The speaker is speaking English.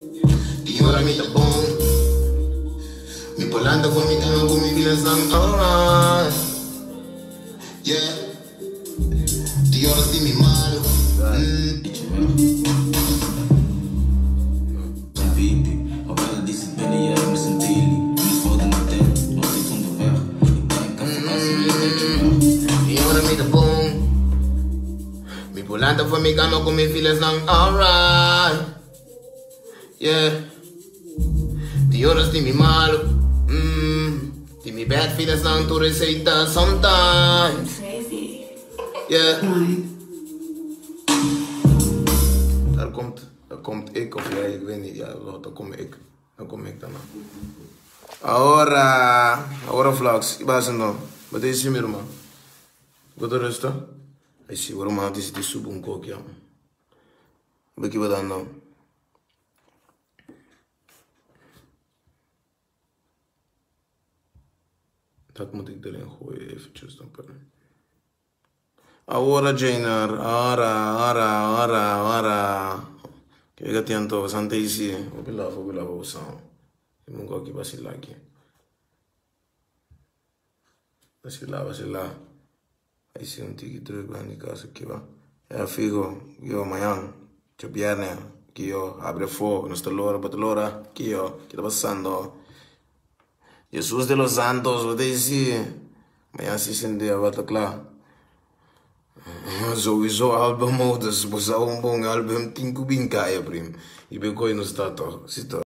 Y ahora me tapón. Mi polanda con mi cama, con mi vida están alright. Yeah. Y ahora sí mi malo. Y ahora me tapón. Mi polanda fue mi cama con mi fila están alright. Yeah. Y ahora sí mi malo. Die me bad feelings lang to say that sometimes. Crazy. Yeah. Daar komt ik of jij, ik weet niet. Ja, dan kom ik. Dan kom ik daarna. Ahora vlogs. Ik ben zo. Wat is je meer man? Goed rustig. Ik zie waarom had is die soep een kook ja. Wat je dan nou? Dat moet ik erin gooien eventjes dan kunnen. Ahora Jainer, ahora. Kaya ka tiyanto, sante isi, obila usang. Imungo aki basilagi. Basila. Isi un tiki terug bij die casa kiba. Ja, figo, yo mayan, chopierne, kiyo, abre fo, nostalora, batalora, kiyo, kita pasando. Jesús de los Santos, wat is hier? Maar ja, ze zijn daar wat klaar. Sowieso album modus, bosa un bong album 5 bin kaya prim. Ik ben kooi no stato, zit